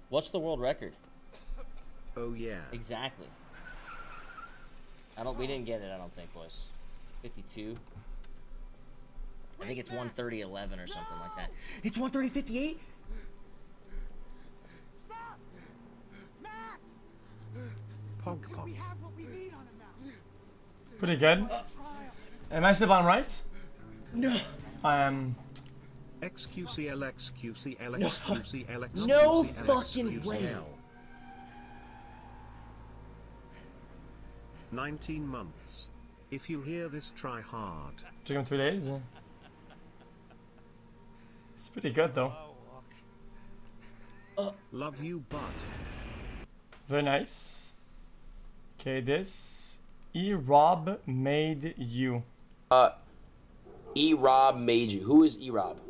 What's the world record? Oh yeah. Exactly. We didn't get it, I don't think, boys. 52. I think it's 130.11 or something like that. It's 130.58? Stop! Max! Pog pog. We have what we need on him now. Pretty good. Am I still on right? No. I am. XQCL XQCL XQCL XQCL No fucking way. 19 months. If you hear this, try hard. Took him 3 days. It's pretty good though. Love you, but Very nice. Okay, this E-Rob made you. E-Rob made you. Who is E-Rob?